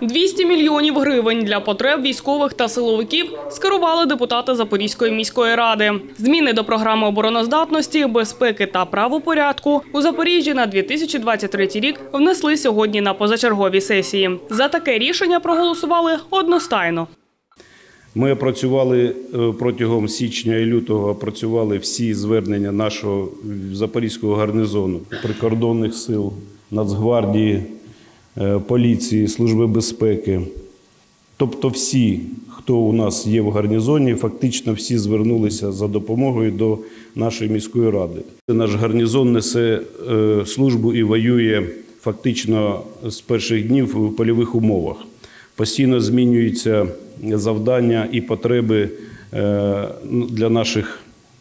200 мільйонів гривень для потреб військових та силовиків скерували депутати Запорізької міської ради. Зміни до програми обороноздатності, безпеки та правопорядку у Запоріжжі на 2023 рік внесли сьогодні на позачерговій сесії. За таке рішення проголосували одностайно. Ми опрацювали протягом січня і лютого опрацювали всі звернення нашого Запорізького гарнізону, прикордонних сил, Нацгвардії, поліції, Служби безпеки. Тобто всі, хто у нас є в гарнізоні, фактично всі звернулися за допомогою до нашої міської ради. Наш гарнізон несе службу і воює фактично з перших днів в польових умовах. Постійно змінюються завдання і потреби для наших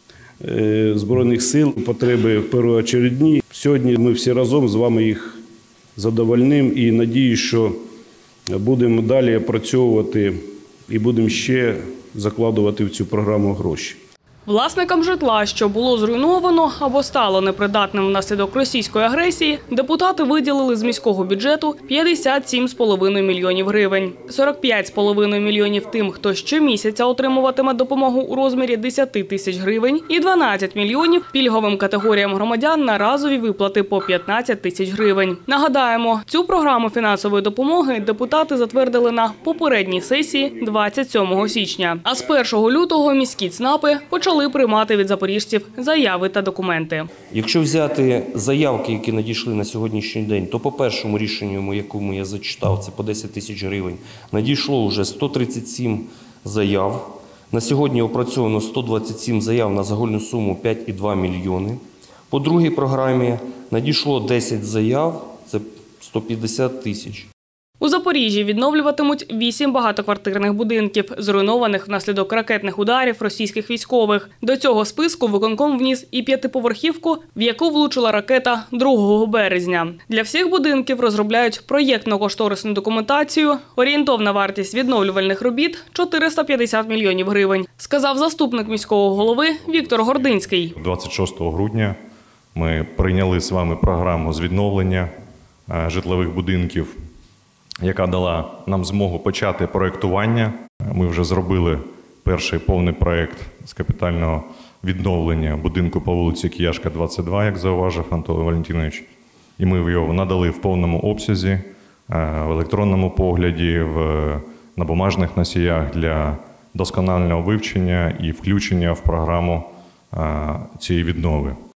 Збройних сил, потреби першочередні. Сьогодні ми всі разом з вами їх задовольнимо і надіюсь, що будемо далі опрацьовувати і будемо ще закладувати в цю програму гроші. Власникам житла, що було зруйновано або стало непридатним внаслідок російської агресії, депутати виділили з міського бюджету 57,5 мільйонів гривень. 45,5 мільйонів тим, хто щомісяця отримуватиме допомогу у розмірі 10 тисяч гривень, і 12 мільйонів пільговим категоріям громадян на разові виплати по 15 тисяч гривень. Нагадаємо, цю програму фінансової допомоги депутати затвердили на попередній сесії 27 січня. А з 1 лютого міські ЦНАПи почали приймати від запоріжців заяви та документи. Якщо взяти заявки, які надійшли на сьогоднішній день, то по першому рішенню, якому я зачитав, це по 10 тисяч гривень, надійшло вже 137 заяв. На сьогодні опрацьовано 127 заяв на загальну суму 5,2 мільйони. По другій програмі надійшло 10 заяв, це 150 тисяч. У Запоріжжі відновлюватимуть 8 багатоквартирних будинків, зруйнованих внаслідок ракетних ударів російських військових. До цього списку виконком вніс і 5-поверхівку, в яку влучила ракета 2 березня. Для всіх будинків розробляють проєктно-кошторисну документацію. Орієнтовна вартість відновлювальних робіт – 450 мільйонів гривень, сказав заступник міського голови Віктор Гординський. 26 грудня ми прийняли з вами програму з відновлення житлових будинків, яка дала нам змогу почати проєктування. Ми вже зробили перший повний проєкт з капітального відновлення будинку по вулиці Кияшка, 22, як зауважив Антон Валентинович. І ми його надали в повному обсязі, в електронному погляді, на бумажних носіях для досконального вивчення і включення в програму цієї віднови.